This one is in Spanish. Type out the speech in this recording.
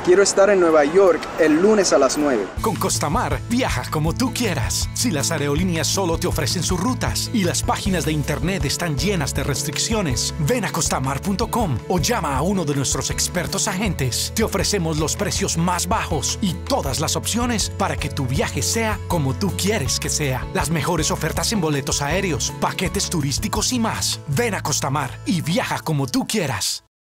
Quiero estar en Nueva York el lunes a las 9. Con Costamar, viaja como tú quieras. Si las aerolíneas solo te ofrecen sus rutas y las páginas de internet están llenas de restricciones, ven a costamar.com o llama a uno de nuestros expertos agentes. Te ofrecemos los precios más bajos y todas las opciones para que tu viaje sea como tú quieres que sea. Las mejores ofertas en boletos aéreos, paquetes turísticos y más. Ven a Costamar y viaja como tú quieras.